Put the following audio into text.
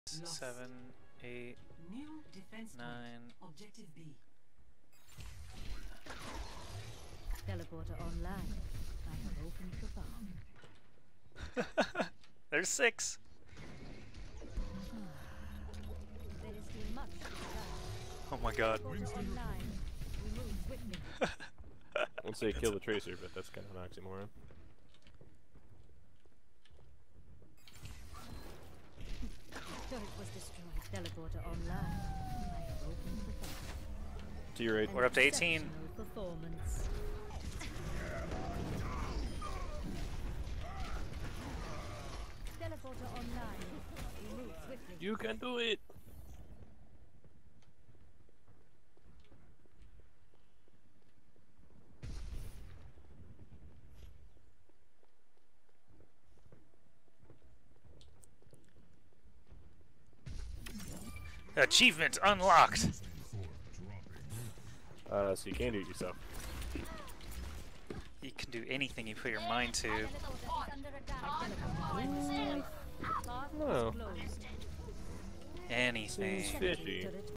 7, 8, New defense 9. Objective B. Teleporter online. I have opened the farm. There's 6. There is still much to be done. Oh my god. Teleporter online. Remove swiftly. I won't say kill the tracer, but that's kind of an oxymoron. Turret was destroyed. Teleporter online. I have opened the farm. To your right. We're up to 18. Exceptional performance. Teleporter online. Remove swiftly. You can do it! Achievement unlocked! So you can do it yourself. You can do anything you put your mind to. No. Anything. Fishy.